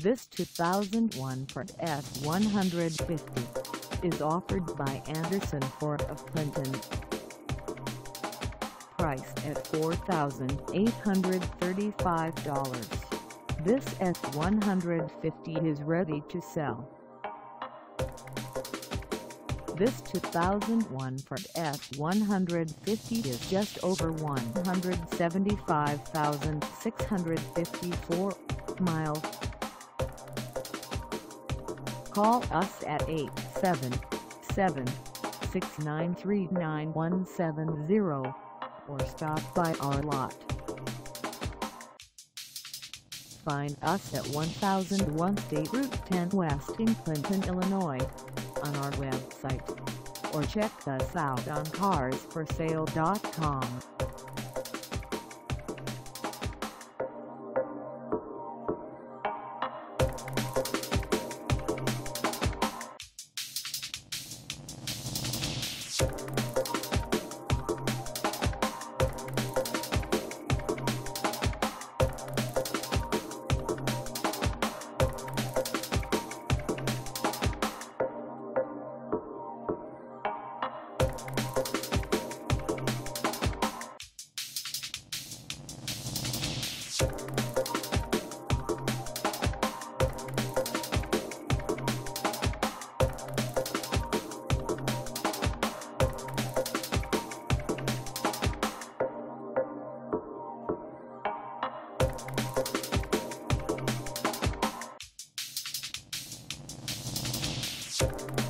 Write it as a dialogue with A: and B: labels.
A: This 2001 Ford F-150 is offered by Anderson Ford of Clinton. Priced at $4,835, this F-150 is ready to sell. This 2001 Ford F-150 is just over 175,654 miles. Call us at 877-693-9170 or stop by our lot. Find us at 1001 State Route 10 West in Clinton, Illinois, on our website, or check us out on carsforsale.com.
B: You